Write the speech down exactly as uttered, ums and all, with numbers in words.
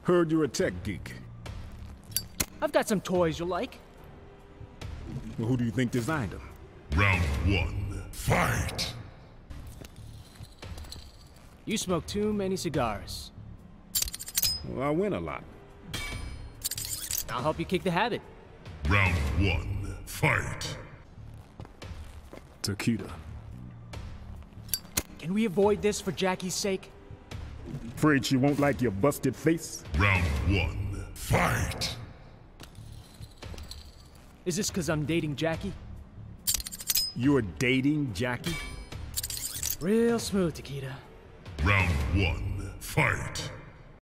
Heard you're a tech geek. I've got some toys you'll like. Well, who do you think designed them? Round one, fight! You smoke too many cigars. Well, I win a lot. I'll help you kick the habit. Round one, fight! Takeda. Can we avoid this for Jackie's sake? Afraid she won't like your busted face? Round one, fight! Is this because I'm dating Jackie? You're dating Jackie? Real smooth, Takeda. Round one, fight!